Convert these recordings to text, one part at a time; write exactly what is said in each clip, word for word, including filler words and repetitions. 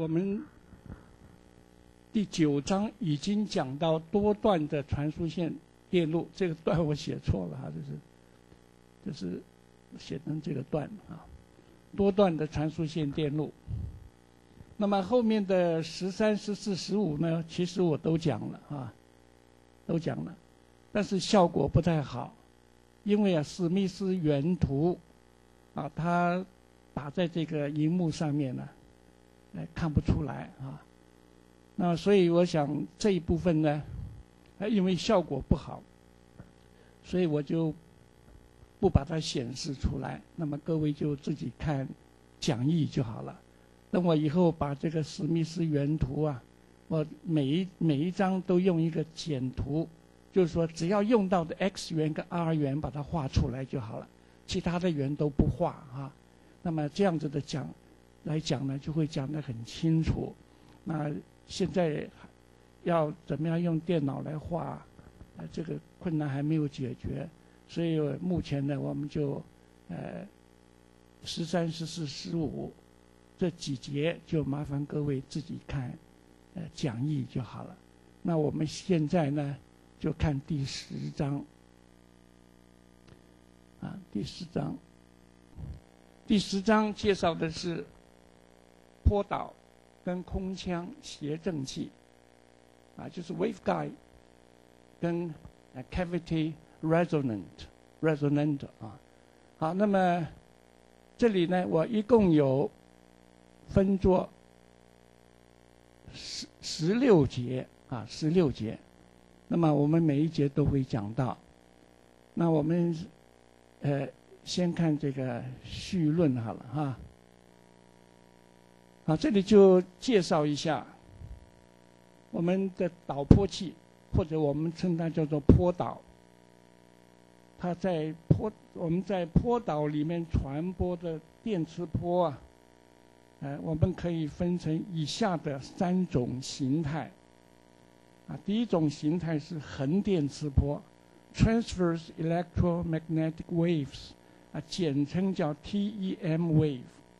我们第九章已经讲到多段的传输线电路，这个段我写错了哈，就是就是写成这个段啊，多段的传输线电路。那么后面的十三、十四、十五呢，其实我都讲了啊，都讲了，但是效果不太好，因为啊，史密斯原图啊，它打在这个荧幕上面呢，哎，看不出来啊。那所以我想这一部分呢，因为效果不好，所以我就不把它显示出来。那么各位就自己看讲义就好了。等我以后把这个史密斯原图啊，我每一每一张都用一个简图，就是说只要用到的 x 圆跟 r 圆把它画出来就好了，其他的圆都不画啊。那么这样子的讲来讲呢，就会讲得很清楚。那现在要怎么样用电脑来画，呃，这个困难还没有解决，所以目前呢，我们就呃十三、十四、十五这几节就麻烦各位自己看呃讲义就好了。那我们现在呢，就看第十章啊，第十章，第十章介绍的是波导跟空腔谐振器，啊，就是 waveguide 跟 cavity resonant resonant 啊。好，那么这里呢，我一共有分作十十六节啊，十六节。那么我们每一节都会讲到。那我们呃先看这个序论好了哈。好，这里就介绍一下我们的导波器，或者我们称它叫做波导。它在波我们在波导里面传播的电磁波啊，呃，我们可以分成以下的三种形态。啊，第一种形态是横电磁波 （Transverse Electromagnetic Waves）， 啊，简称叫 T E M wave。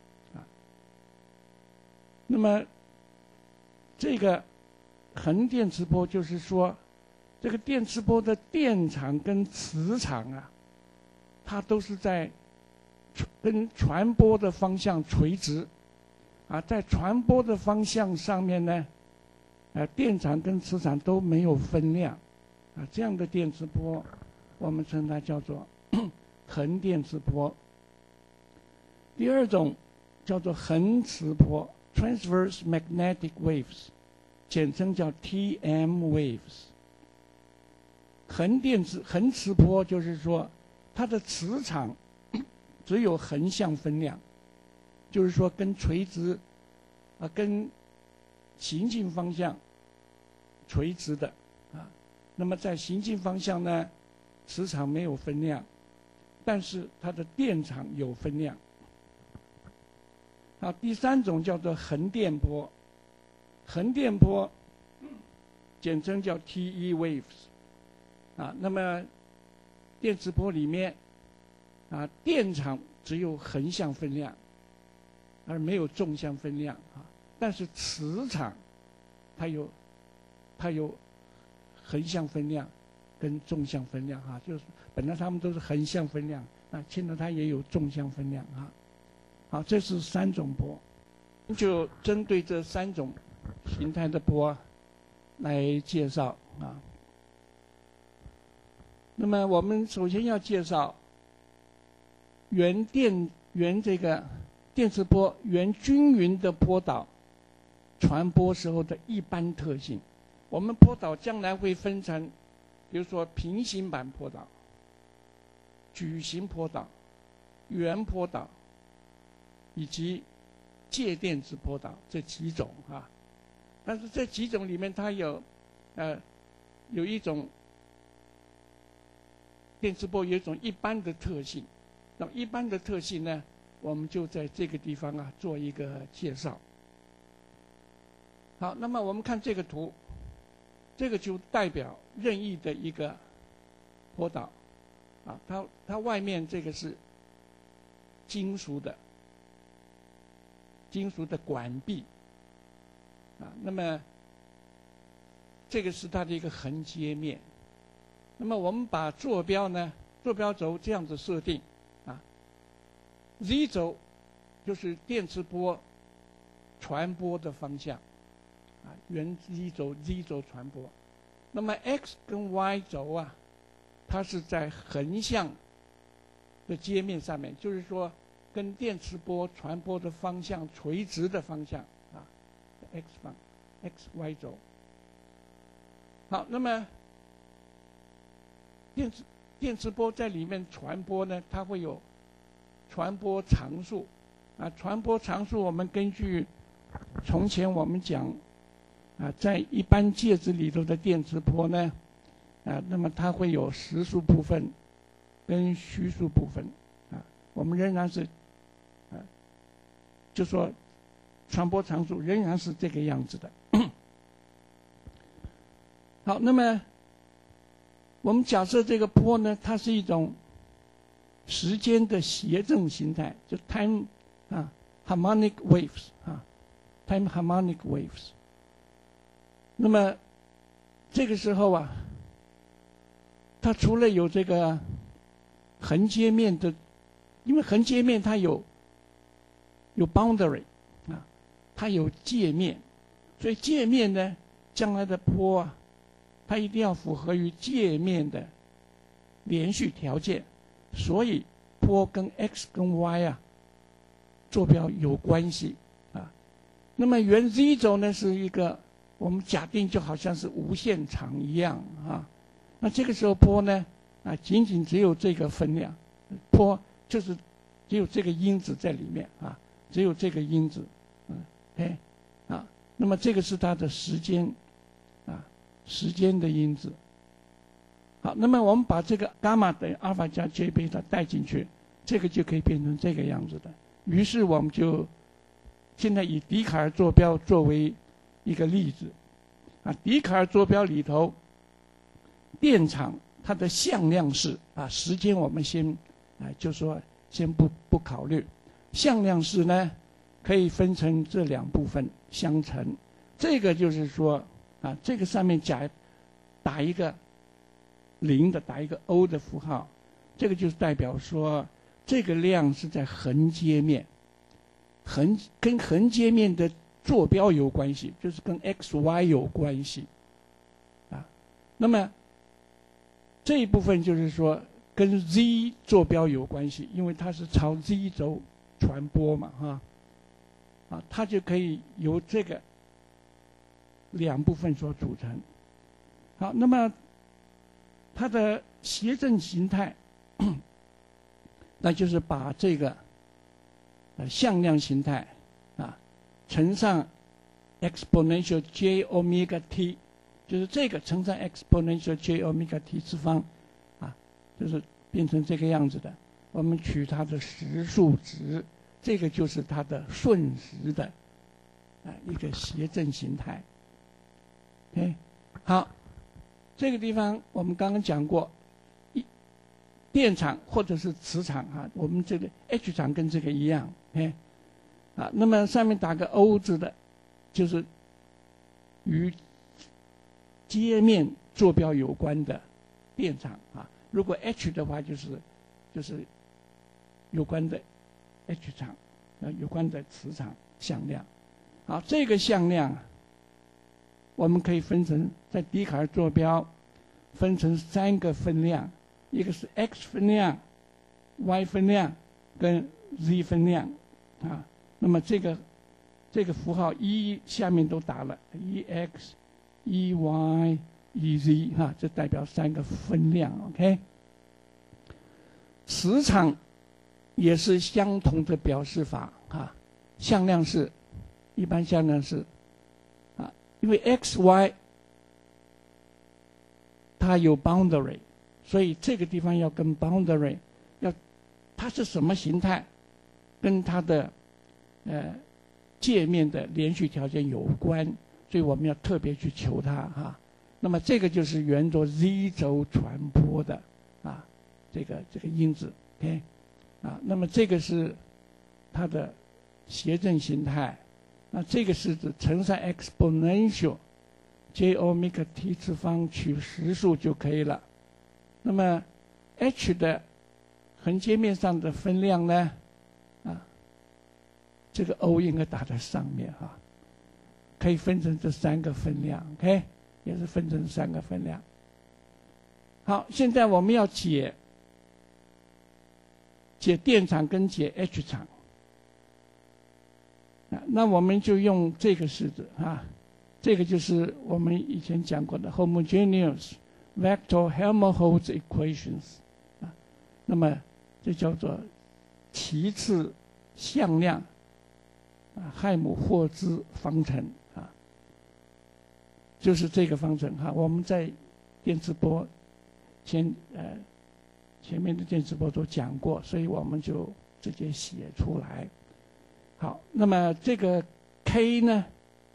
那么，这个横电磁波就是说，这个电磁波的电场跟磁场啊，它都是在跟传播的方向垂直，啊，在传播的方向上面呢，呃，电场跟磁场都没有分量，啊，这样的电磁波，我们称它叫做横电磁波。第二种叫做横磁波。Transverse magnetic waves， 简称叫 T M waves。横电磁横磁波就是说，它的磁场只有横向分量，就是说跟垂直啊跟行进方向垂直的啊。那么在行进方向呢，磁场没有分量，但是它的电场有分量。啊，第三种叫做横电波，横电波简称叫 T E waves， 啊，那么电磁波里面啊，电场只有横向分量，而没有纵向分量啊，但是磁场它有它有横向分量跟纵向分量啊，就是本来它们都是横向分量，那现在它也有纵向分量啊。好，这是三种波，就针对这三种形态的波来介绍啊。那么我们首先要介绍原电原这个电磁波原均匀的波导传播时候的一般特性。我们波导将来会分成，比如说平行板波导、矩形波导、圆波导，以及介电子波导这几种啊，但是这几种里面它有，呃，有一种电磁波有一种一般的特性，那么一般的特性呢，我们就在这个地方啊做一个介绍。好，那么我们看这个图，这个就代表任意的一个波导，啊，它它外面这个是金属的。金属的管壁， 啊，那么这个是它的一个横截面。那么我们把坐标呢，坐标轴这样子设定啊 ，z 轴就是电磁波传播的方向啊，原 z 轴 z 轴传播。那么 x 跟 y 轴啊，它是在横向的截面上面，就是说跟电磁波传播的方向垂直的方向啊 ，x 方 x y 轴。好，那么电磁电磁波在里面传播呢，它会有传播常数啊，传播常数我们根据从前我们讲啊，在一般介质里头的电磁波呢，啊，那么它会有实数部分跟虚数部分啊，我们仍然是啊，就说传播常数仍然是这个样子的。好，那么我们假设这个波呢，它是一种时间的谐振形态，就 time 啊 harmonic waves 啊 time harmonic waves。那么这个时候啊，它除了有这个横截面的，因为横截面它有有 boundary 啊，它有界面，所以界面呢，将来的波啊，它一定要符合于界面的连续条件，所以波跟 x 跟 y 啊坐标有关系啊。那么原 z 轴呢是一个我们假定就好像是无限长一样啊，那这个时候波呢啊仅仅只有这个分量，波就是只有这个因子在里面啊，只有这个因子，嗯，哎啊，那么这个是它的时间啊，时间的因子。好，那么我们把这个伽马等于阿尔法加 J 贝塔带进去，这个就可以变成这个样子的。于是我们就现在以笛卡尔坐标作为一个例子啊，笛卡尔坐标里头，电场它的向量式啊，时间我们先啊，就说先不不考虑，向量式呢可以分成这两部分相乘，这个就是说啊，这个上面假打一个零的，打一个 O 的符号，这个就是代表说这个量是在横截面，横跟横截面的坐标有关系，就是跟 x y 有关系啊。那么这一部分就是说跟 z 坐标有关系，因为它是朝 z 轴传播嘛，哈啊，它就可以由这个两部分所组成。好，那么它的谐振形态，那就是把这个呃向量形态啊乘上 exponential j omega t， 就是这个乘上 exponential j omega t 次方啊，就是变成这个样子的。我们取它的实数值，这个就是它的瞬时的啊一个谐振形态。OK， 好，这个地方我们刚刚讲过，一电场或者是磁场啊，我们这个 H 场跟这个一样，哎，啊，那么上面打个 O 字的，就是与截面坐标有关的电场啊。如果 H 的话，就是就是有关的 H 场，呃，有关的磁场向量。好，这个向量我们可以分成在笛卡尔坐标分成三个分量，一个是 x 分量、y 分量跟 z 分量啊。那么这个这个符号一下面都打了一 x 一 y 一 z 哈，这代表三个分量。 OK， 磁场也是相同的表示法啊，向量式一般向量式啊，因为 x y 它有 boundary， 所以这个地方要跟 boundary 要它是什么形态，跟它的呃界面的连续条件有关，所以我们要特别去求它哈。那么这个就是沿着 z 轴传播的啊，这个这个因子 ，OK， 啊，那么这个是它的谐振形态。 那这个式子乘上 exponential j omega t 次方取实数就可以了。那么 h 的横截面上的分量呢？啊，这个 O 应该打在上面哈、啊，可以分成这三个分量 ，OK， 也是分成三个分量。好，现在我们要解解电场跟解 H 场，啊，那我们就用这个式子啊，这个就是我们以前讲过的 homogeneous vector Helmholtz equations 啊，那么这叫做其次向量啊亥姆霍兹方程啊，就是这个方程哈、啊，我们在电磁波前呃前面的电磁波都讲过，所以我们就直接写出来。好，那么这个 K 呢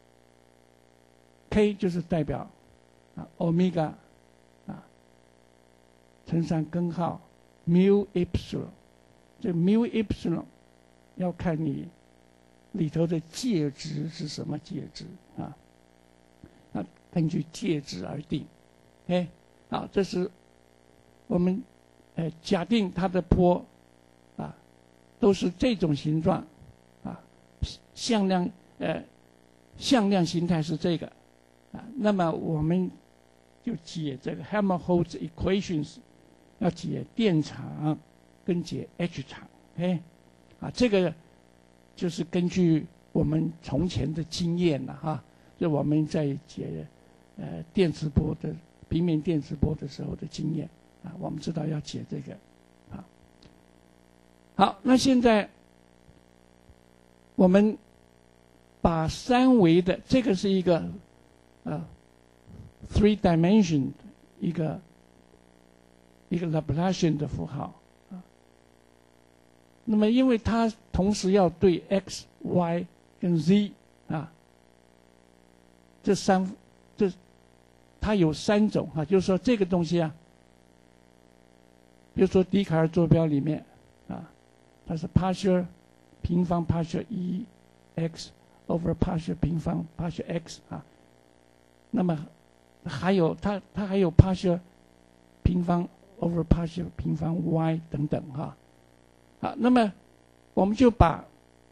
，K 就是代表啊欧米伽啊乘上根号 mu epsilon， 这 mu epsilon 要看你里头的介质是什么介质啊，那根据介质而定。哎，好，这是我们呃假定它的波啊都是这种形状啊，向量呃向量形态是这个啊，那么我们就解这个 Helmholtz equations， 要解电场跟解 H 场，哎，啊这个就是根据我们从前的经验了哈，就我们在解呃电磁波的平面电磁波的时候的经验啊，我们知道要解这个啊。好，那现在我们把三维的这个是一个呃 three dimension 一个一个 Laplacian 的符号啊。那么因为它同时要对 x、y 跟 z 啊，这三这它有三种啊，就是说这个东西啊，比如说笛卡尔坐标里面啊，它是 partial 平方 partial e x over partial 平方 partial x 啊，那么还有它它还有 partial 平方 over partial 平方 y 等等哈，啊，那么我们就把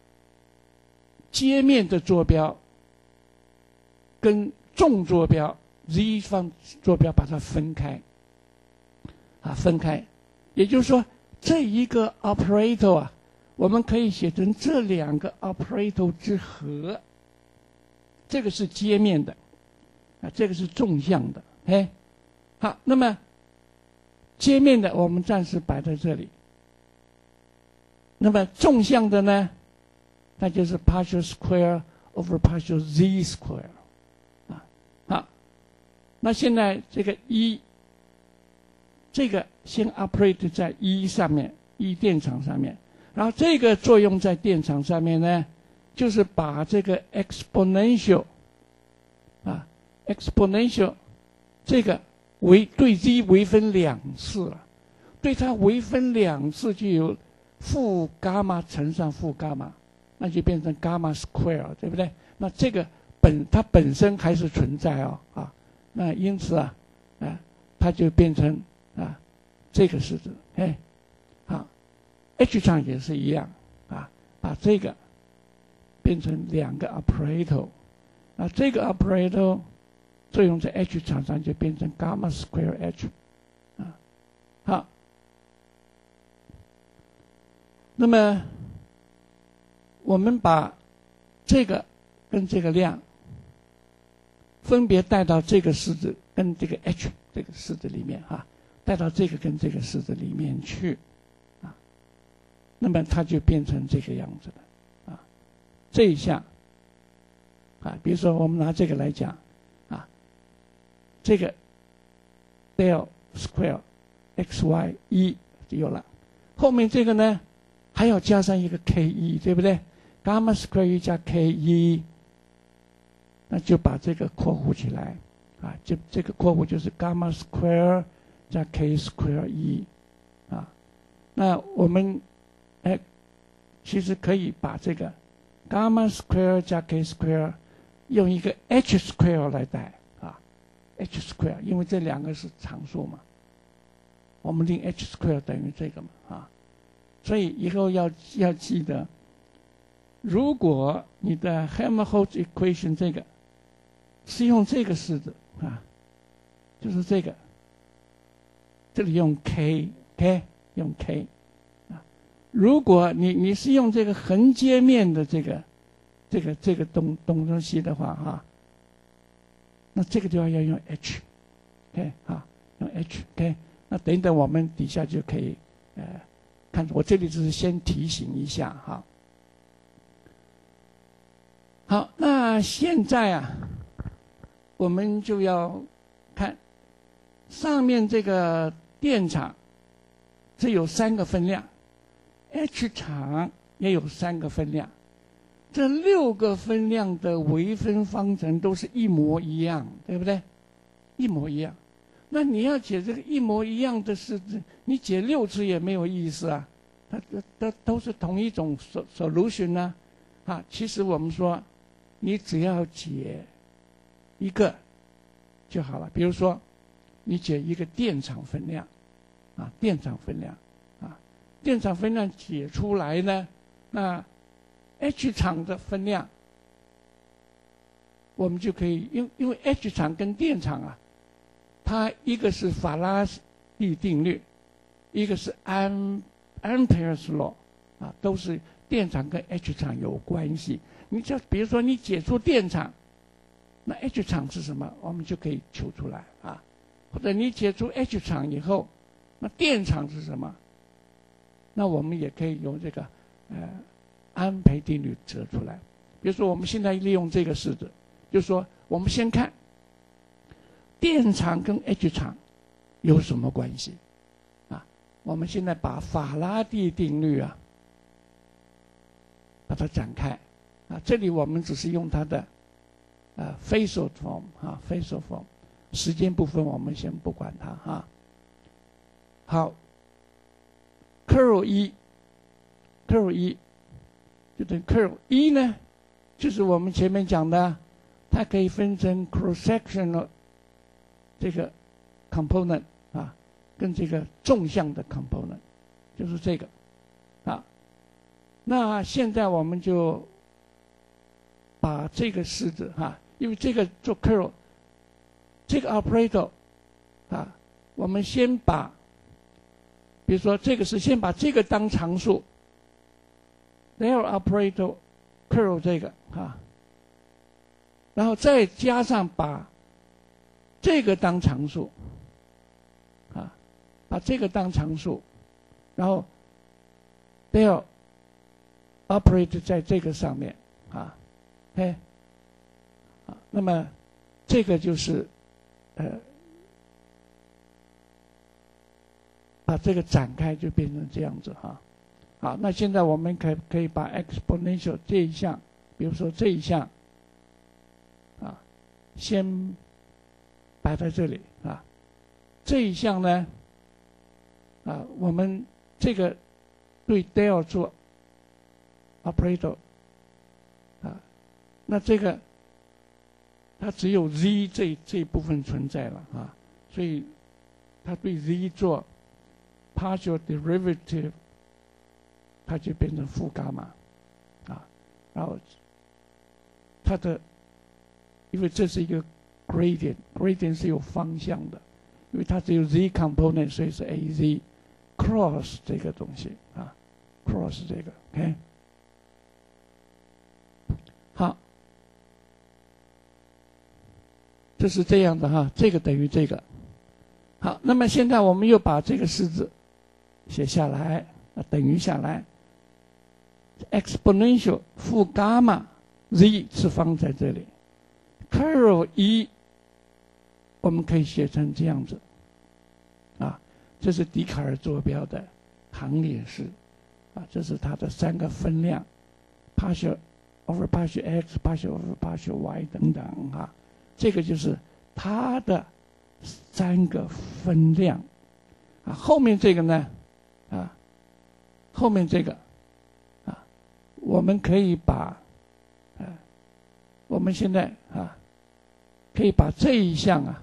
接面的坐标跟纵坐标 z 方坐标把它分开，啊，分开，也就是说这一个 operator 啊，我们可以写成这两个 operator 之和，这个是接面的，啊，这个是纵向的，哎，好，那么接面的我们暂时摆在这里，那么纵向的呢，那就是 partial square over partial z square。好，那现在这个一，这个先 operate 在一上面，一电场上面，然后这个作用在电场上面呢，就是把这个 exponential 啊 exponential 这个微对 z 微分两次了，对它微分两次就有负伽马乘上负伽马，那就变成伽马 square， 对不对？那这个本它本身还是存在哦啊，那因此啊，啊，它就变成啊这个式子，哎，好 ，H 场也是一样啊，把这个变成两个 operator， 那这个 operator 作用在 H 场上就变成 gamma square h， 啊，好，那么我们把这个跟这个量分别带到这个式子跟这个 h 这个式子里面啊，带到这个跟这个式子里面去啊，那么它就变成这个样子了啊。这一下啊，比如说我们拿这个来讲啊，这个 del square xy 一就有了，后面这个呢还要加上一个 k 一，对不对？ gamma square 一加 k 一，那就把这个括弧起来啊，就这个括弧就是 gamma square 加 k square 一啊。那我们哎，其实可以把这个 gamma square 加 k square 用一个 h square 来代啊 ，h square， 因为这两个是常数嘛，我们令 h square 等于这个嘛啊，所以以后要要记得，如果你的 Helmholtz equation 这个是用这个式子啊，就是这个，这里用 k，k 用 k。如果你你是用这个横截面的这个这个这个东东东西的话哈，那这个地方要用 h，OK 啊，用 h，OK， 那等等我们底下就可以呃看，我这里只是先提醒一下哈。好，那现在啊，我们就要看上面这个电场，这有三个分量。H 场也有三个分量，这六个分量的微分方程都是一模一样，对不对？一模一样。那你要解这个一模一样的式子，你解六次也没有意思啊。它都都都是同一种 solution 呢，啊，其实我们说，你只要解一个就好了。比如说，你解一个电场分量，啊，电场分量。电场分量解出来呢，那 H 场的分量，我们就可以，因因为 H 场跟电场啊，它一个是法拉第定律，一个是安安培尔斯 law， 啊，都是电场跟 H 场有关系。你就比如说你解出电场，那 H 场是什么，我们就可以求出来啊。或者你解出 H 场以后，那电场是什么？那我们也可以用这个呃安培定律得出来。比如说我们现在利用这个式子，就是说我们先看电场跟 H 场有什么关系啊？我们现在把法拉第定律啊把它展开啊，这里我们只是用它的呃 Faisal form 啊 Faisal form， 时间部分我们先不管它哈。好。curl 一 curl 一就等于 curl 一呢，就是我们前面讲的，它可以分成 cross sectional 这个 component 啊，跟这个纵向的 component， 就是这个啊。那现在我们就把这个式子哈、啊，因为这个做 curl 这个 operator 啊，我们先把。比如说，这个是先把这个当常数 ，L operator curl 这个啊，然后再加上把这个当常数，啊，把这个当常数，然后 L operator 在这个上面啊，哎，啊，那么这个就是呃。把这个展开就变成这样子哈，好，那现在我们可可以把 exponential 这一项，比如说这一项，啊，先摆在这里啊，这一项呢，啊，我们这个对 del 做 operator， 啊，那这个它只有 z 这这一部分存在了啊，所以它对 z 做partial derivative， 它就变成负伽马，啊，然后它的，因为这是一个 gradient，gradient 是有方向的，因为它只有 z component， 所以是 az cross 这个东西啊 ，cross 这个 ，OK， 好，这是这样的哈，这个等于这个，好，那么现在我们又把这个式子写下来，等于下来 ，exponential 负伽马 z 是放在这里 ，curl 一，我们可以写成这样子，啊，这是笛卡尔坐标的行列式，啊，这是它的三个分量 ，partial over partial x、partial over partial y 等等啊，这个就是它的三个分量，啊，后面这个呢？啊，后面这个，啊，我们可以把我们现在啊，可以把这一项啊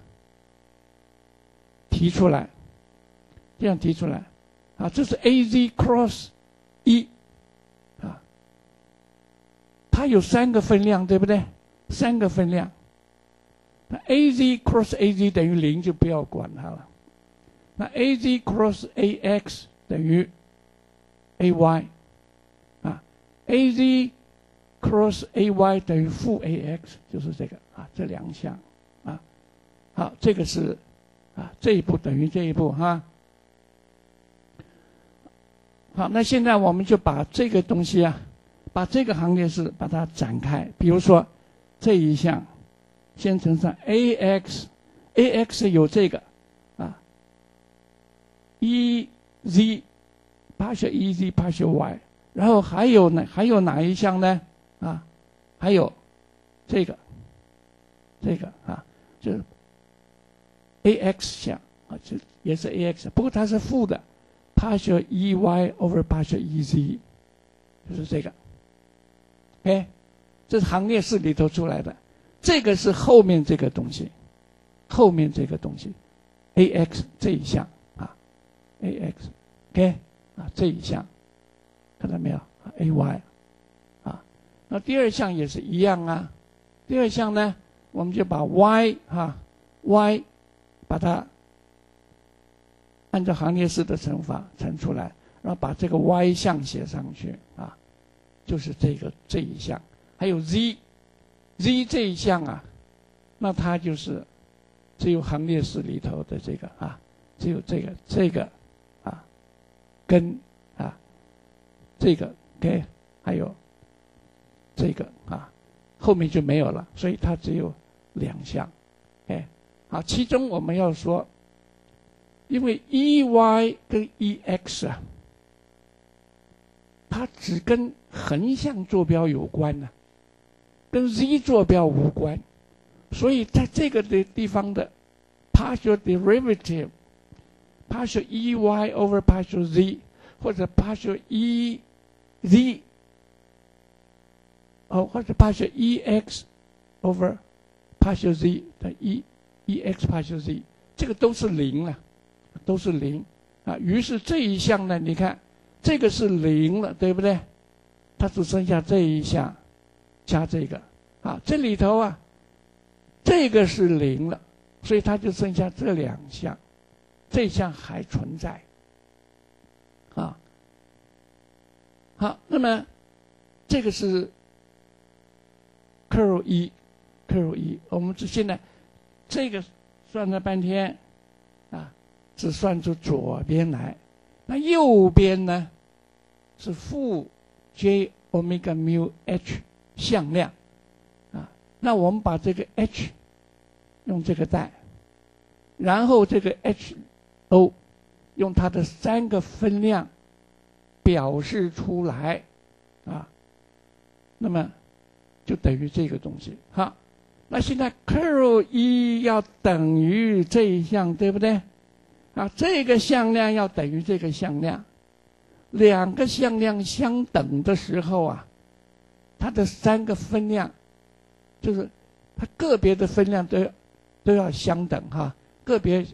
提出来，这样提出来啊，这是 A Z cross 一啊，它有三个分量，对不对？三个分量。那 A Z cross A Z 等于零，就不要管它了。那 A Z cross A X 等于 A Y 啊 ，A Z cross A Y 等于负 A X， 就是这个啊，这两项啊。好，这个是啊，这一步等于这一步哈。好，那现在我们就把这个东西啊，把这个行列式把它展开。比如说这一项，先乘上 A X，A X 有这个啊 ，E Z partial E Z partial Y， 然后还有呢，还有哪一项呢？啊，还有这个，这个啊，就是 A X 项啊，这也是 A X， 不过它是负的 partial E Y over partial E Z， 就是这个。OK， 这是行列式里头出来的，这个是后面这个东西，后面这个东西 A X 这一项啊 ，A X，OK 啊这一项，看到没有 ？A Y。那第二项也是一样啊，第二项呢，我们就把 y 哈 y 把它按照行列式的乘法乘出来，然后把这个 y 项写上去啊，就是这个这一项。还有 z z 这一项啊，那它就是只有行列式里头的这个啊，只有这个这个啊跟啊这个 OK， 还有这个啊，后面就没有了，所以它只有两项，哎，好，其中我们要说，因为 E Y 跟 E X 啊，它只跟横向坐标有关呢、啊，跟 Z 坐标无关，所以在这个的地方的 partial derivative partial E Y over partial Z 或者 partial E Z。哦，或者 partial E X over partial Z 的 E E X partial Z， 这个都是零了，都是零啊。于是这一项呢，你看这个是零了，对不对？它只剩下这一项加这个啊，这里头啊，这个是零了，所以它就剩下这两项，这项还存在啊。好，那么这个是。curl 一 curl 一，我们只现在这个算了半天啊，只算出左边来，那右边呢是负 j omega mu h 向量啊，那我们把这个 h 用这个带，然后这个 h o 用它的三个分量表示出来啊，那么就等于这个东西。好，那现在 curl 一要等于这一项，对不对？啊，这个向量要等于这个向量，两个向量相等的时候啊，它的三个分量，就是它个别的分量都要都要相等哈，个别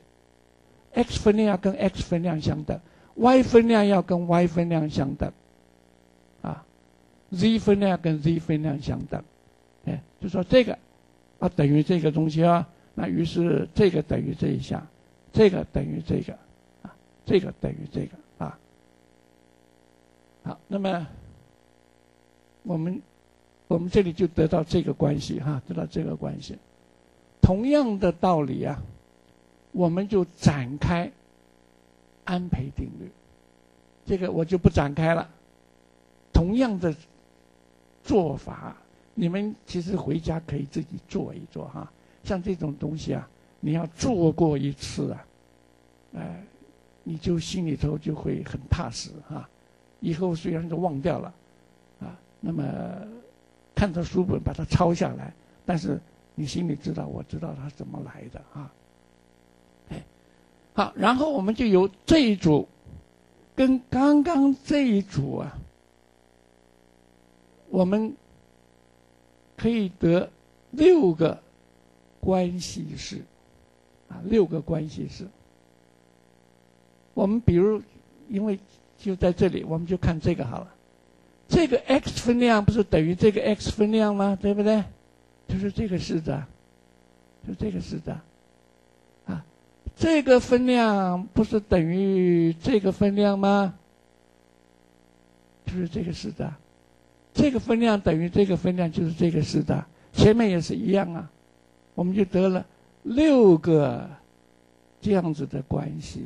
x 分量要跟 x 分量相等 ，y 分量要跟 y 分量相等，啊。Z 分量跟 Z 分量相等，哎，就说这个啊等于这个东西啊，那于是这个等于这一项，这个等于这个，啊，这个等于这个啊。好，那么我们我们这里就得到这个关系哈，得到这个关系。同样的道理啊，我们就展开安培定律，这个我就不展开了。同样的做法，你们其实回家可以自己做一做哈。像这种东西啊，你要做过一次啊，呃，你就心里头就会很踏实哈。以后虽然都忘掉了，啊，那么看着书本把它抄下来，但是你心里知道，我知道它怎么来的啊。哎，好，然后我们就由这一组跟刚刚这一组啊。我们可以得六个关系式啊，六个关系式。我们比如，因为就在这里，我们就看这个好了。这个 x 分量不是等于这个 x 分量吗？对不对？就是这个式子啊，就这个式子啊。啊，这个分量不是等于这个分量吗？就是这个式子啊。这个分量等于这个分量，就是这个式子啊。前面也是一样啊，我们就得了六个这样子的关系。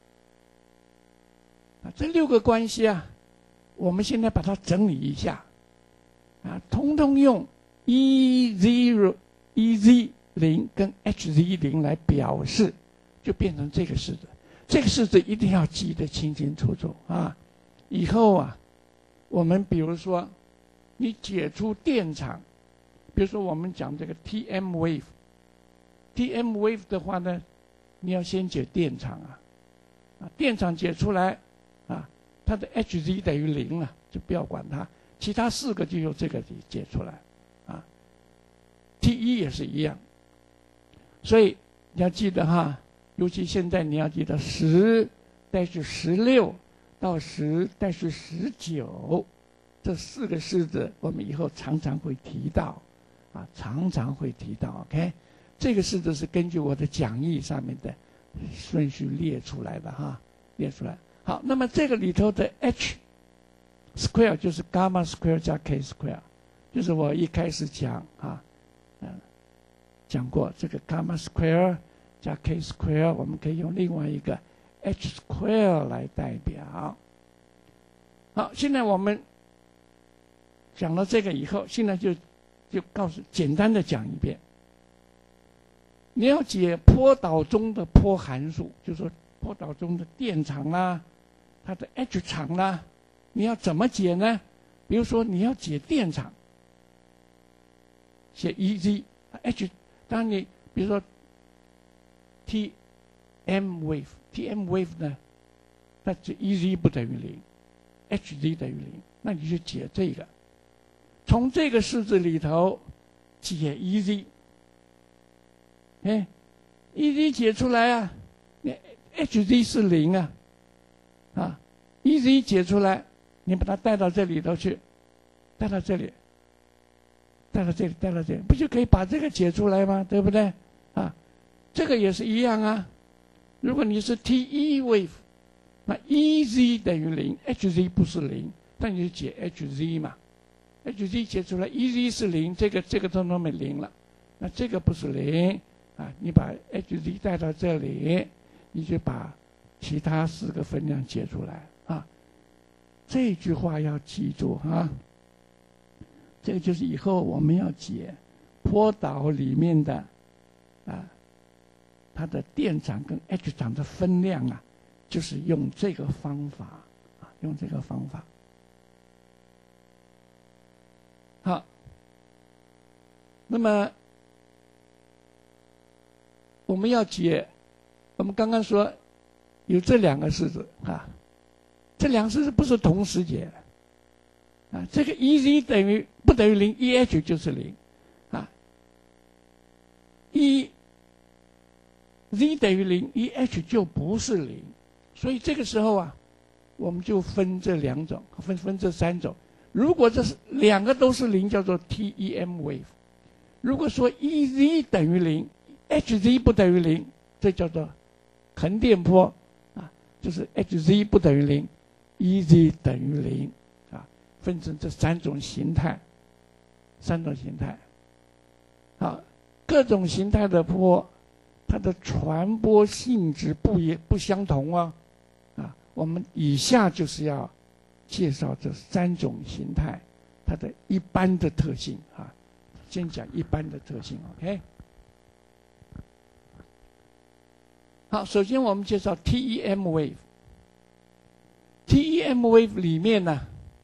啊，这六个关系啊，我们现在把它整理一下，啊，通通用 E zero E z 零跟 H z 零来表示，就变成这个式子。这个式子一定要记得清清楚楚啊！以后啊，我们比如说你解出电场，比如说我们讲这个 T M wave，T M wave 的话呢，你要先解电场啊，啊，电场解出来。啊，它的 H z 等于零了，就不要管它，其他四个就用这个解出来，啊 ，T 一也是一样，所以你要记得哈，尤其现在你要记得十带是十六到十带是十九，这四个式子我们以后常常会提到，啊，常常会提到 ，OK， 这个式子是根据我的讲义上面的顺序列出来的哈，列出来。好，那么这个里头的 H square 就是 gamma square 加 K square， 就是我一开始讲啊，嗯，讲过这个 gamma square 加 K square， 我们可以用另外一个 H square 来代表。好，现在我们讲了这个以后，现在就就告诉简单的讲一遍。你要解波导中的波函数，就是说波导中的电场啦，它的 H 场啦，你要怎么解呢？比如说你要解电场，写 E z H， 当然你比如说 T M wave，T M wave 呢，那就 E z 不等于零 ，H z 等于零，那你就解这个，从这个式子里头解 E z， 哎 ，E z 解出来啊，你 H z 是零啊，啊 ，E z 解出来，你把它带到这里头去，带到这里，带到这里，带到这里，不就可以把这个解出来吗？对不对？啊，这个也是一样啊。如果你是 T E wave， 那 E z 等于零 ，H z 不是零，那你就解 H z 嘛。H z 解出来 ，E z 是零，这个这个通通没零了，那这个不是零啊，你把 H z 带到这里，你就把其他四个分量解出来啊。这句话要记住啊。这个就是以后我们要解波导里面的啊，它的电场跟 H 场的分量啊，就是用这个方法啊，用这个方法。好，那么我们要解，我们刚刚说有这两个式子啊，这两个式子不是同时解的。啊，这个 E z 等于不等于零 ，E h 就是零，啊 ，E z 等于零 ，E h 就不是零，所以这个时候啊，我们就分这两种，分分这三种。如果这是两个都是零，叫做 T E M wave； 如果说 E z 等于零 ，H z 不等于零，这叫做横电波，啊，就是 H z 不等于零 ，E z 等于零。分成这三种形态，三种形态，啊，各种形态的波，它的传播性质不也不相同啊，啊，我们以下就是要介绍这三种形态它的一般的特性啊，先讲一般的特性 ，OK。好，首先我们介绍 T E M wave。T E M wave 里面呢，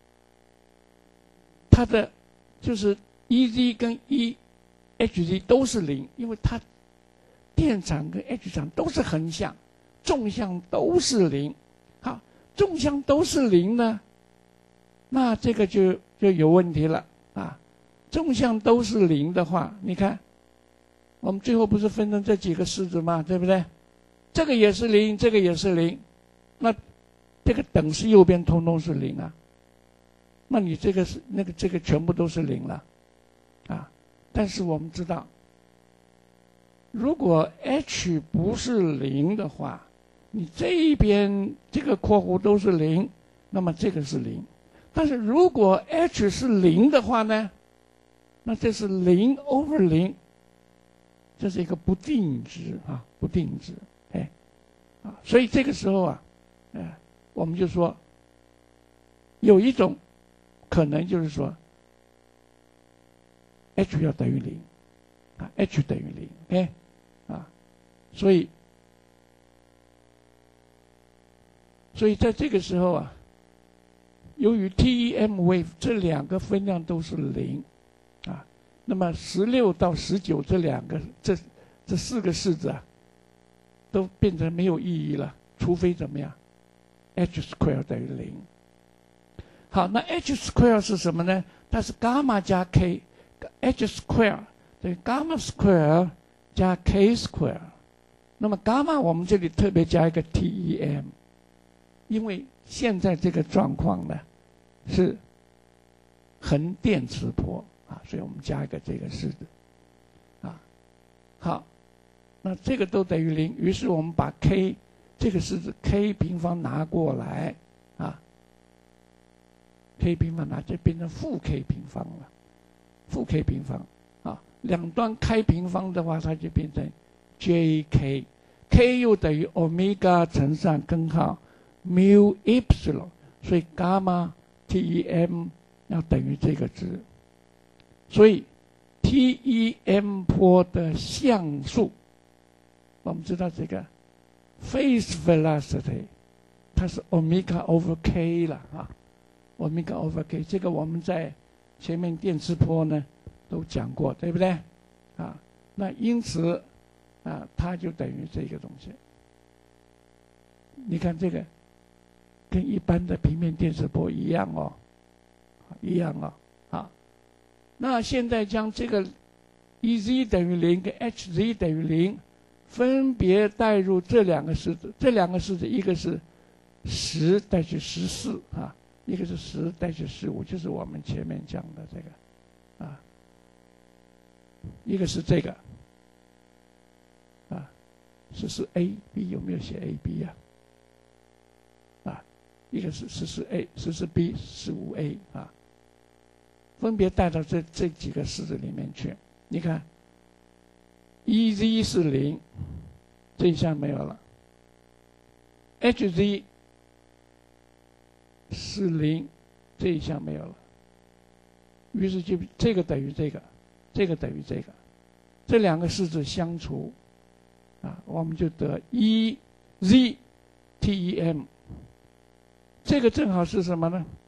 它的就是 E z 跟 E H z 都是零，因为它电场跟 H 场都是横向，纵向都是零。好，纵向都是零呢，那这个就就有问题了啊。 纵向都是零的话，你看，我们最后不是分成这几个式子吗？对不对？这个也是零，这个也是零，那这个等式右边通通是零啊。那你这个是那个这个全部都是零了，啊！但是我们知道，如果 h 不是零的话，你这一边这个括弧都是零，那么这个是零。但是如果 h 是零的话呢，那这是零 over 零，这是一个不定值啊，不定值，哎，啊，所以这个时候啊，哎，我们就说有一种可能就是说 h 要等于零，啊 ，h 等于零，哎，啊，所以。所以在这个时候啊，由于 T E M wave 这两个分量都是零，啊，那么十六到十九这两个这这四个式子啊，都变成没有意义了，除非怎么样 ，h square 等于零。好，那 h square 是什么呢？它是伽马加 k，h square 等于伽马 square 加 k square。那么伽马我们这里特别加一个 T E M。因为现在这个状况呢，是横电磁波啊，所以我们加一个这个式子，啊，好，那这个都等于零，于是我们把 k 这个式子 k 平方拿过来，啊 ，k 平方拿就变成负 k 平方了，负 k 平方，啊，两端开平方的话，它就变成 jk，k 又等于 omega 乘上根号。mu epsilon， 所以伽马 T E M 要等于这个值，所以 T E M 波的像素，我们知道这个 phase velocity 它是 omega over k 了啊 ，omega over k， 这个我们在前面电磁波呢都讲过，对不对？啊，那因此啊，它就等于这个东西。你看这个。跟一般的平面电磁波一样哦，一样哦，啊，那现在将这个 E Z 等于零跟 H Z 等于零，分别带入这两个式子，这两个式子一个是十带去十四啊，一个是十带去十五，就是我们前面讲的这个，啊，一个是这个，啊，十四 A B 有没有写 A B 呀？啊？一个是十四 A、十四 B、十五 A 啊，分别带到这这几个式子里面去。你看 ，E Z 是零，这一项没有了 ；H Z 是零，这一项没有了。于是就这个等于这个，这个等于这个，这两个式子相除，啊，我们就得 E Z T E M。这个正好是什么呢？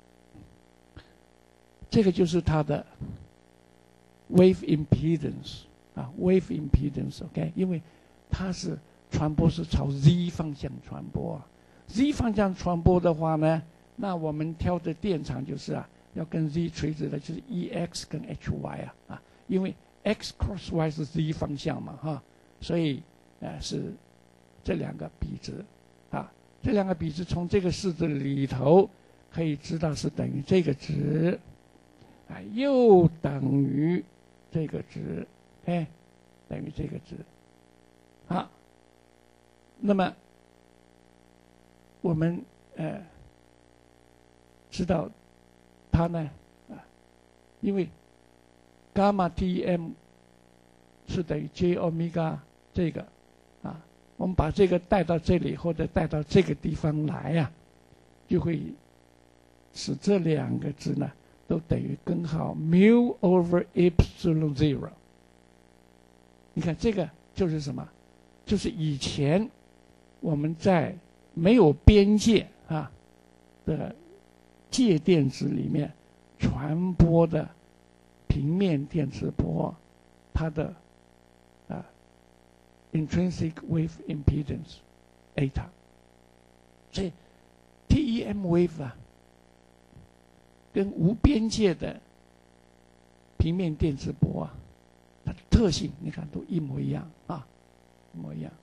这个就是它的 wave impedance 啊 ，wave impedance，OK， 因为它是传播是朝 z 方向传播啊 ，z 方向传播的话呢，那我们挑的电场就是啊，要跟 z 垂直的，就是 ex 跟 hy 啊啊，因为 x cross y 是 z 方向嘛哈，所以呃是这两个比值啊。这两个比值从这个式子里头可以知道是等于这个值，啊，又等于这个值，哎，等于这个值，好，那么我们呃知道它呢啊，因为伽马 T M 是等于 J 欧米伽这个啊。我们把这个带到这里，或者带到这个地方来呀、啊，就会使这两个值呢都等于根号 mu over epsilon zero。你看这个就是什么？就是以前我们在没有边界啊的介电子里面传播的平面电磁波，它的啊。intrinsic wave impedance eta， 所以 T E M wave 啊，跟无边界的平面电磁波啊，它的特性你看都一模一样啊，一模一样。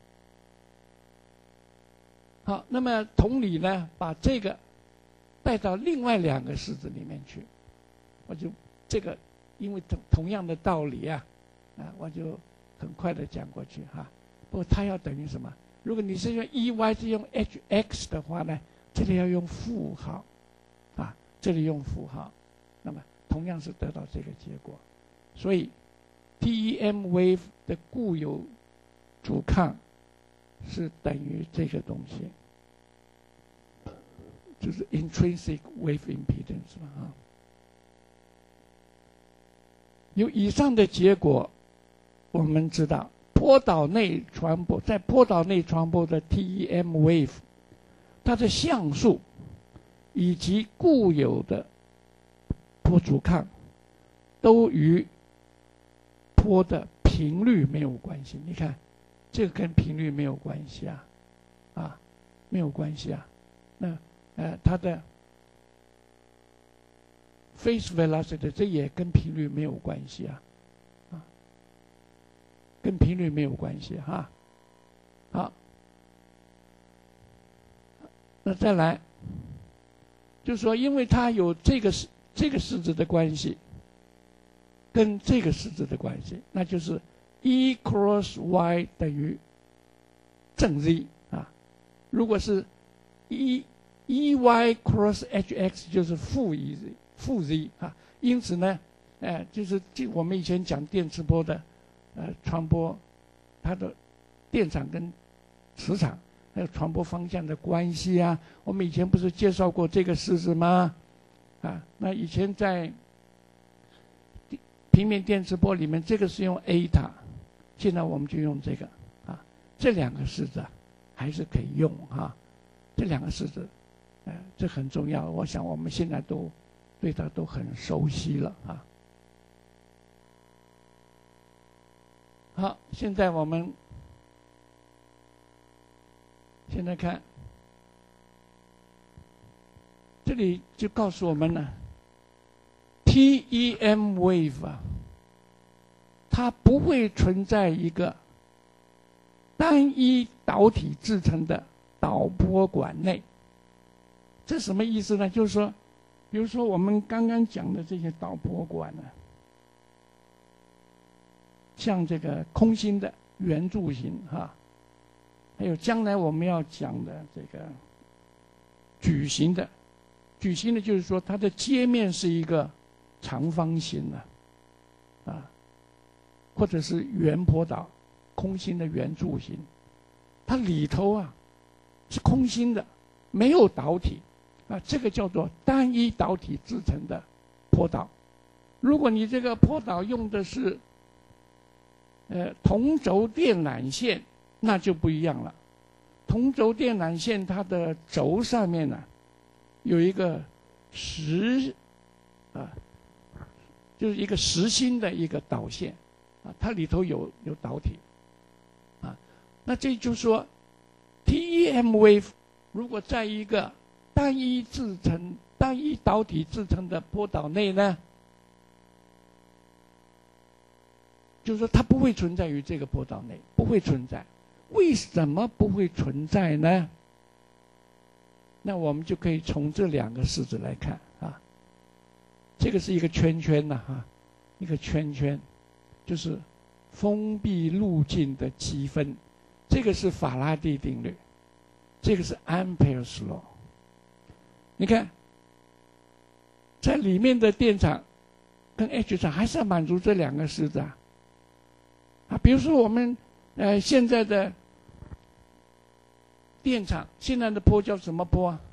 好，那么同理呢，把这个带到另外两个式子里面去，我就这个因为同同样的道理啊，啊，我就很快的讲过去哈。不过它要等于什么？如果你是用 E Y 是用 H X 的话呢，这里要用负号，啊，这里用负号，那么同样是得到这个结果。所以 T E M wave 的固有阻抗是等于这个东西，就是 intrinsic wave impedance 嘛啊。由以上的结果，我们知道波导内传播在波导内传播的 T E M wave， 它的像素以及固有的波阻抗都与波的频率没有关系。你看，这个跟频率没有关系啊，啊，没有关系啊。那呃，它的 phase velocity 这也跟频率没有关系啊，啊，跟频率没有关系哈。好，那再来，就是说，因为它有这个这个式子的关系，跟这个式子的关系，那就是 E cross Y 等于正 Z 啊。如果是 E E Y cross H X 就是负 E Z 负 Z 啊。因此呢，呃，就是我们以前讲电磁波的呃传播，它的电场跟磁场还有传播方向的关系啊。我们以前不是介绍过这个式子吗？啊，那以前在平面电磁波里面，这个是用 A 塔，现在我们就用这个啊，这两个式子还是可以用哈。这两个式子，呃，这很重要。我想我们现在都对它都很熟悉了啊。好，现在我们现在看，这里就告诉我们了 ，T E M wave 啊，它不会存在一个单一导体制成的导波管内。这什么意思呢？就是说，比如说我们刚刚讲的这些导波管呢，像这个空心的、圆柱形哈，还有将来我们要讲的这个矩形的。矩形的就是说它的接面是一个长方形的啊，或者是圆波导、空心的圆柱形，它里头啊是空心的，没有导体啊，这个叫做单一导体制成的波导。如果你这个波导用的是呃同轴电缆线，那就不一样了。同轴电缆线它的轴上面呢、啊、有一个实啊，就是一个实心的一个导线啊，它里头有有导体啊。那这就是说 T E M wave 如果在一个单一制成、单一导体制成的波导内呢，就是说它不会存在于这个波导内，不会存在。为什么不会存在呢？那我们就可以从这两个式子来看啊。这个是一个圈圈呐、啊，哈，一个圈圈，就是封闭路径的积分。这个是法拉第定律，这个是 Ampere's law。你看，在里面的电场跟 H 场还是要满足这两个式子啊。啊，比如说我们呃现在的电场，现在的波叫什么波啊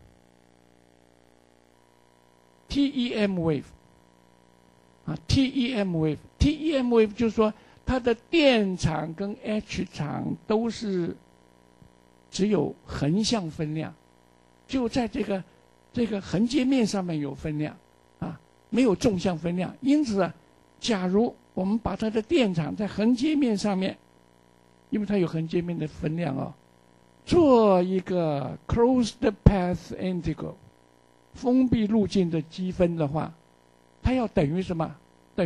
？T E M wave 啊 ，T E M wave，T E M wave 就是说它的电场跟 H 场都是只有横向分量，就在这个这个横截面上面有分量啊，没有纵向分量。因此啊，假如我们把它的电场在横截面上面，因为它有横截面的分量哦，做一个 closed path integral 封闭路径的积分的话，它要等于什么？等于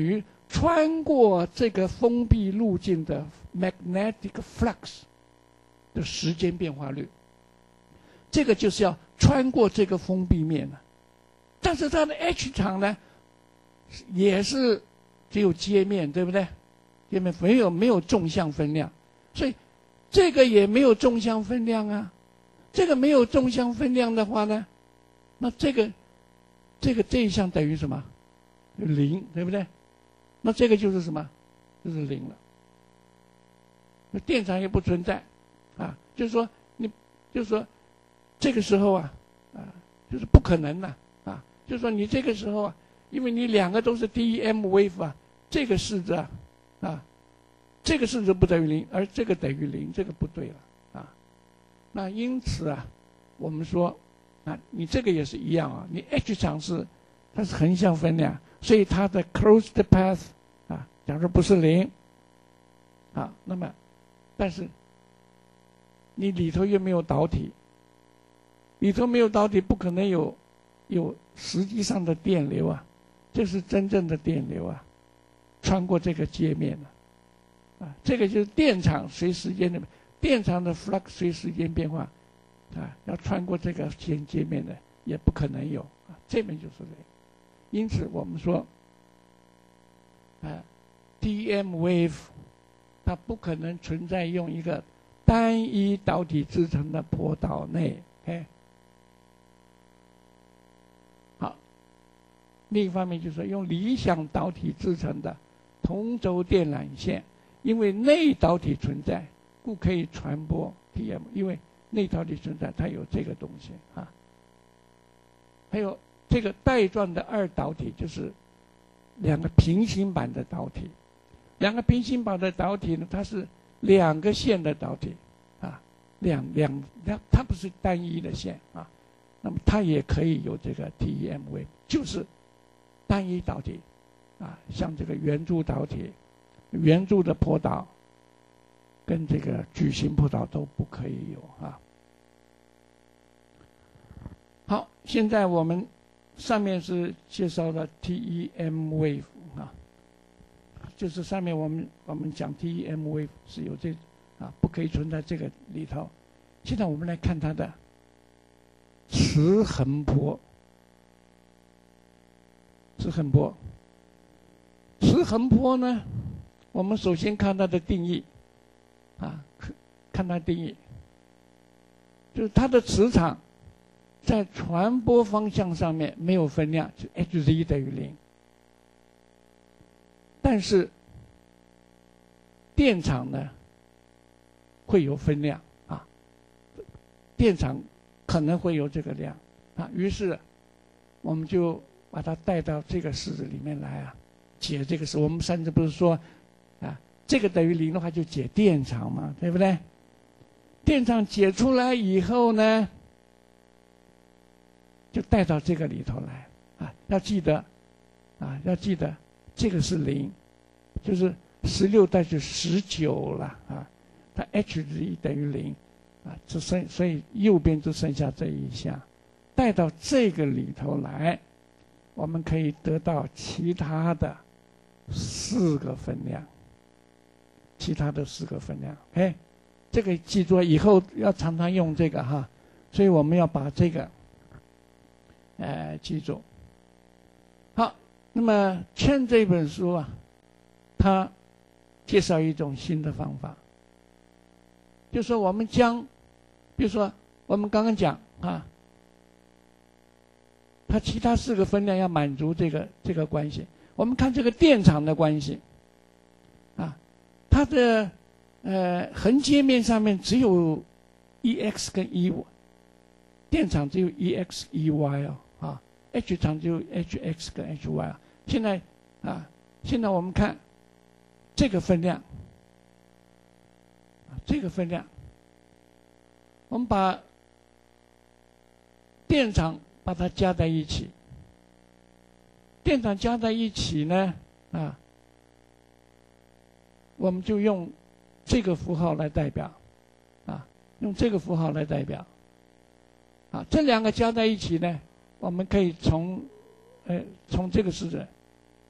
穿过这个封闭路径的 magnetic flux 的时间变化率，这个就是要穿过这个封闭面了。但是它的 H 场呢，也是只有接面，对不对？接面没有没有纵向分量，所以这个也没有纵向分量啊。这个没有纵向分量的话呢，那这个这个这一项等于什么？零，对不对？那这个就是什么？就是零了。那电场也不存在啊，就是说你就是说这个时候啊啊就是不可能了啊，就是说你这个时候啊，因为你两个都是 D M wave 啊，这个式子啊啊这个式子不等于零，而这个等于零，这个不对了啊。那因此啊，我们说啊，你这个也是一样啊，你 H 场是它是横向分量，所以它的 closed path 啊，假如不是零啊，那么但是你里头又没有导体，里头没有导体，不可能有有实际上的电流啊，这是真正的电流啊，穿过这个界面了啊，这个就是电场随时间的电场的 flux 随时间变化啊，要穿过这个界界面的也不可能有啊，这边就是零。因此我们说啊 ，D M wave 它不可能存在用一个单一导体制成的波导内，哎，好。另一方面就是说，用理想导体制成的同轴电缆线，因为内导体存在，故可以传播 D M。因为内导体存在，它有这个东西啊。还有这个带状的二导体，就是两个平行板的导体。两个平行板的导体呢，它是两个线的导体啊，两两它不是单一的线啊。那么它也可以有这个 T E M wave， 就是单一导体啊，像这个圆柱导体、圆柱的波导跟这个矩形波导都不可以有啊。好，现在我们上面是介绍了 T E M wave 啊，就是上面我们我们讲 T E M wave 是有这啊，不可以存在这个里头。现在我们来看它的磁横波。磁横波，磁横波呢，我们首先看它的定义啊，看它定义，就是它的磁场在传播方向上面没有分量，就 H Z 等于零。但是电场呢会有分量啊，电场可能会有这个量啊，于是我们就把它带到这个式子里面来啊，解这个式。我们上次不是说啊，这个等于零的话就解电场嘛，对不对？电场解出来以后呢，就带到这个里头来啊，要记得啊，要记得这个是零，就是十六带去十九了啊，它 H 值等于零啊，只剩所以右边就剩下这一项，带到这个里头来，我们可以得到其他的四个分量，其他的四个分量，哎，这个记住，以后要常常用这个哈，所以我们要把这个，呃，记住。好，那么劝这本书啊，它介绍一种新的方法，就是说我们将，比如说我们刚刚讲啊。它其他四个分量要满足这个这个关系。我们看这个电场的关系，啊，它的呃横截面上面只有 E X 跟 E Y， 电场只有 E X E Y 哦，啊 ，H 场只有 H X 跟 H Y 啊。现在啊，现在我们看这个分量，啊，这个分量，我们把电场把它加在一起，电场加在一起呢，啊，我们就用这个符号来代表，啊，用这个符号来代表，啊，这两个加在一起呢，我们可以从，呃，从这个式子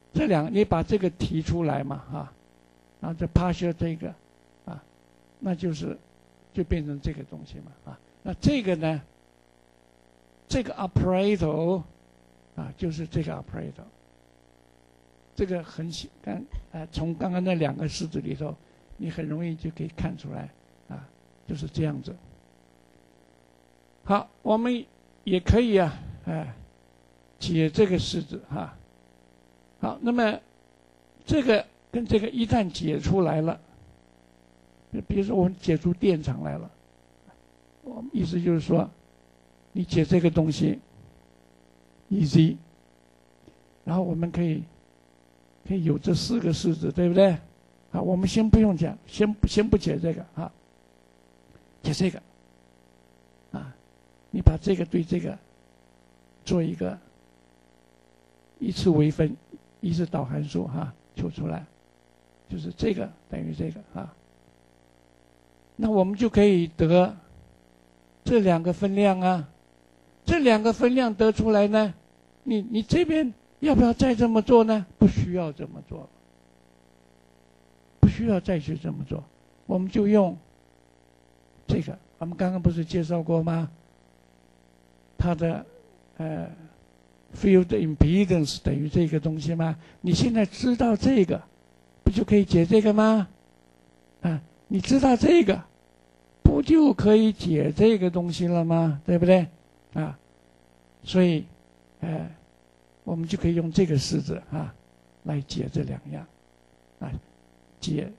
这两你把这个提出来嘛啊，然后这 partial 这个啊，那就是就变成这个东西嘛啊。那这个呢，这个 operator 啊，就是这个 operator。这个很简单啊，从刚刚那两个式子里头，你很容易就可以看出来啊，就是这样子。好，我们也可以啊，哎，解这个式子哈。好，那么这个跟这个一旦解出来了，比如说我们解出电场来了，我们意思就是说，你解这个东西 ，easy， 然后我们可以可以有这四个式子，对不对？好，我们先不用讲，先先不解这个啊，解这个啊，你把这个对这个做一个一次微分，一次导函数哈，求出来，就是这个等于这个啊。那我们就可以得这两个分量啊，这两个分量得出来呢，你你这边要不要再这么做呢？不需要这么做，不需要再去这么做，我们就用这个。我们刚刚不是介绍过吗？它的呃 field impedance 等于这个东西吗？你现在知道这个，不就可以解这个吗？啊，你知道这个，不就可以解这个东西了吗？对不对？啊，所以，呃，我们就可以用这个式子啊来解这两样，啊，解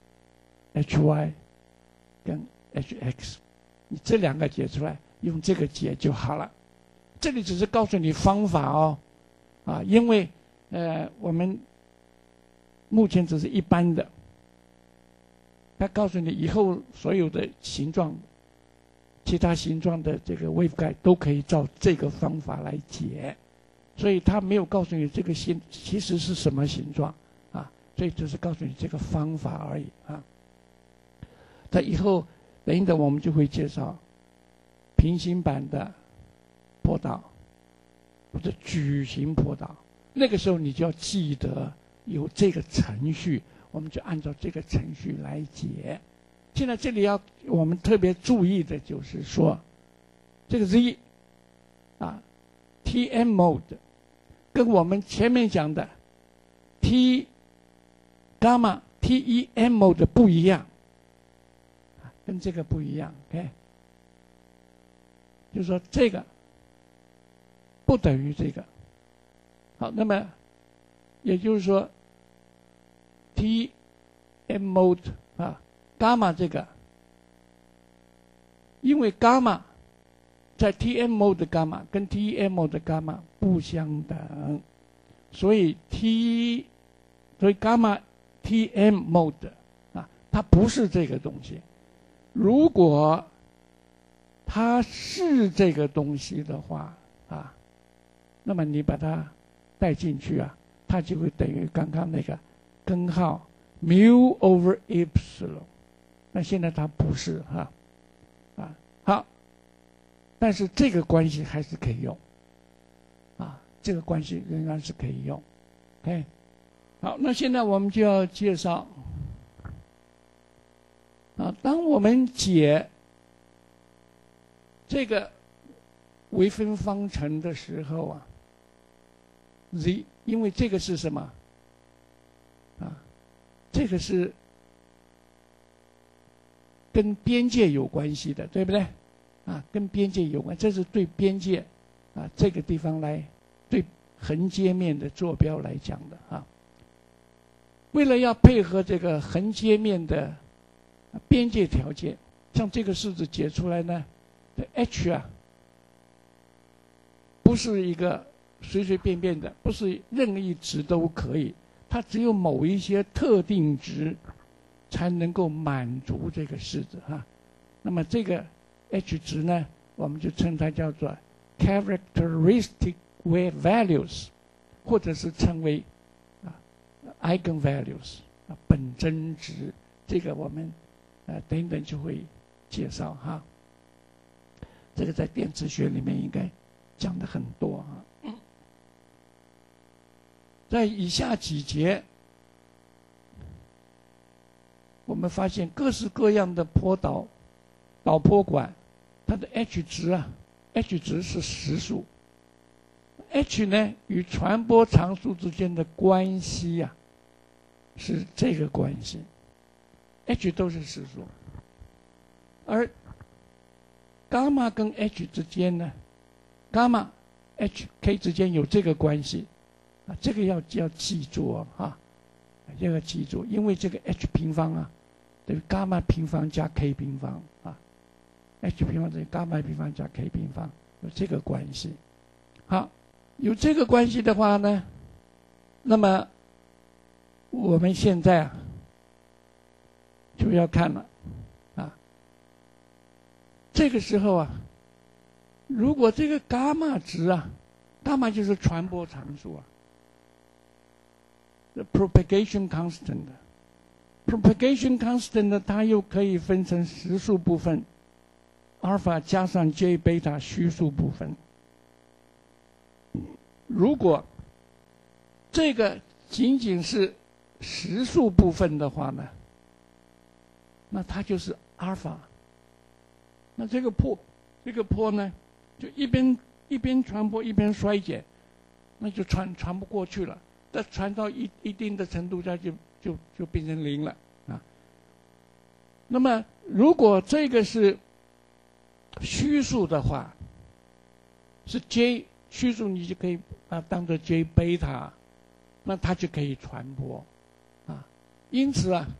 H Y 跟 H X， 你这两个解出来，用这个解就好了。这里只是告诉你方法哦，啊，因为呃我们目前只是一般的，他告诉你以后所有的形状，其他形状的这个 waveguide 都可以照这个方法来解，所以他没有告诉你这个形其实是什么形状啊，所以只是告诉你这个方法而已啊。在以后等一等我们就会介绍平行版的坡道或者矩形坡道，那个时候你就要记得有这个程序，我们就按照这个程序来解。现在这里要我们特别注意的就是说，这个 Z 啊 T M mode 跟我们前面讲的 T gamma T E M mode 不一样，跟这个不一样 ，OK， 就是说这个不等于这个。好，那么也就是说 T M mode 啊，伽马这个，因为伽马在 T M mode 的伽马跟 T M mode 的伽马不相等，所以 T 所以伽马 T M mode 啊，它不是这个东西。如果它是这个东西的话啊，那么你把它带进去啊，它就会等于刚刚那个根号 mu over epsilon。那现在它不是哈，啊好，但是这个关系还是可以用，啊，这个关系仍然是可以用 ，OK， 好，那现在我们就要介绍，啊，当我们解这个微分方程的时候啊 ，z 因为这个是什么？啊，这个是跟边界有关系的，对不对？啊，跟边界有关，这是对边界啊这个地方来对横截面的坐标来讲的啊。为了要配合这个横截面的边界条件，像这个式子解出来呢，这 h 啊不是一个随随便便的，不是任意值都可以，它只有某一些特定值才能够满足这个式子哈。那么这个 h 值呢，我们就称它叫做 characteristic values， 或者是称为啊 eigenvalues 啊本真值。这个我们呃等等就会介绍哈。这个在电磁学里面应该讲的很多哈。 在以下几节，我们发现各式各样的波导导波管，它的 H 值啊 ，H 值是实数。H 呢与传播常数之间的关系呀、啊，是这个关系 ，H 都是实数，而伽马跟 H 之间呢，伽马 H K 之间有这个关系，啊，这个要要记住啊，哈，这个记住，因为这个 H 平方啊，等于伽马平方加 K 平方啊 ，H 平方等于伽马平方加 K 平方，有这个关系，好。有这个关系的话呢，那么我们现在啊就要看了啊。这个时候啊，如果这个伽马值啊，伽马就是传播常数啊 ，the propagation constant。propagation constant 呢，它又可以分成实数部分，阿尔法加上 J 贝塔虚数部分。如果这个仅仅是实数部分的话呢，那它就是阿尔法。那这个波，这个波呢，就一边一边传播一边衰减，那就传传不过去了。但传到一一定的程度，它就就就变成零了啊。那么如果这个是虚数的话，是 J。虚数你就可以把它当做 J 贝塔，那它就可以传播，啊，因此啊，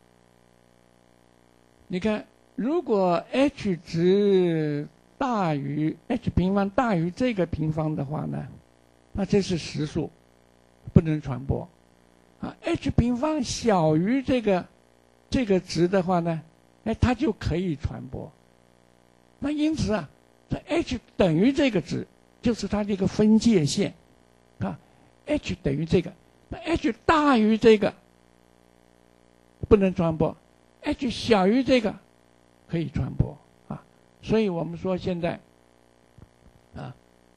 你看，如果 H 值大于 H 平方大于这个平方的话呢，那这是实数，不能传播，啊 ，H 平方小于这个这个值的话呢，哎，它就可以传播，那因此啊，这 H 等于这个值。就是它这个分界线，啊 ，H 等于这个，那 H 大于这个不能传播 ，H 小于这个可以传播啊。所以我们说现在啊，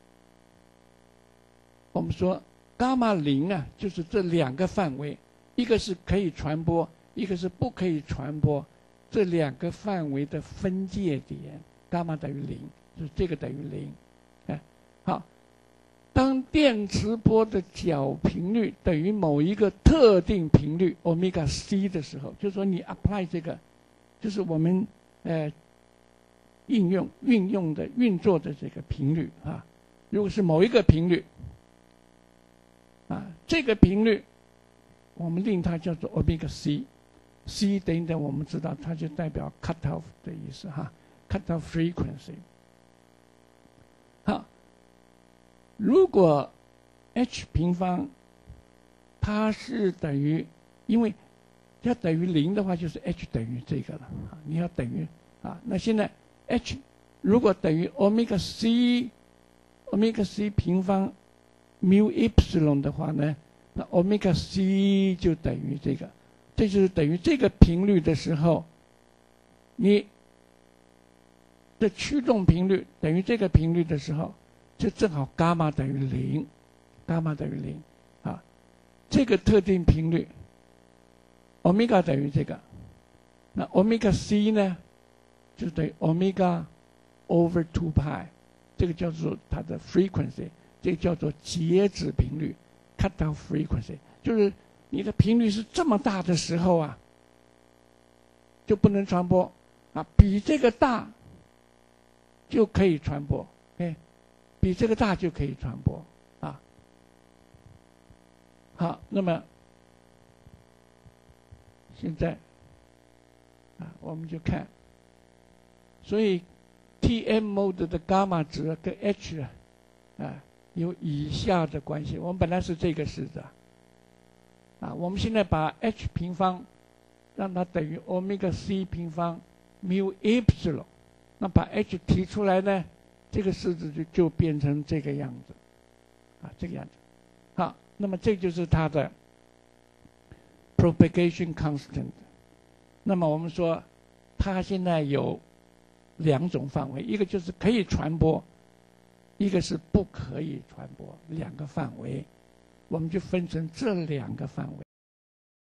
我们说伽马零啊，就是这两个范围，一个是可以传播，一个是不可以传播，这两个范围的分界点，伽马等于零，就是这个等于零。好，当电磁波的角频率等于某一个特定频率 omega c 的时候，就是说你 apply 这个，就是我们呃应用运用的运作的这个频率啊，如果是某一个频率啊，这个频率我们令它叫做 omega c，c 等等我们知道它就代表 cut off 的意思哈 ，cut off frequency。好。如果 h 平方它是等于，因为要等于零的话，就是 h 等于这个了啊。你要等于啊，那现在 h 如果等于 omega c omega c 平方 mu epsilon 的话呢，那 omega c 就等于这个，这就是等于这个频率的时候，你的驱动频率等于这个频率的时候。就正好伽马等于零，伽马等于零，啊，这个特定频率，欧米伽等于这个，那欧米伽 c 呢，就等于欧米伽 over two pi， 这个叫做它的 frequency， 这个叫做截止频率 ，cut off frequency， 就是你的频率是这么大的时候啊，就不能传播，啊，比这个大就可以传播，哎。比这个大就可以传播啊。好，那么现在啊，我们就看，所以 T M mode 的伽马值跟 H 啊啊有以下的关系。我们本来是这个式子啊，我们现在把 H 平方让它等于 omega c 平方 mu epsilon， 那把 H 提出来呢？这个式子就就变成这个样子，啊，这个样子。好，那么这就是它的 propagation constant。那么我们说，它现在有两种范围，一个就是可以传播，一个是不可以传播，两个范围。 我们就分成这两个范围。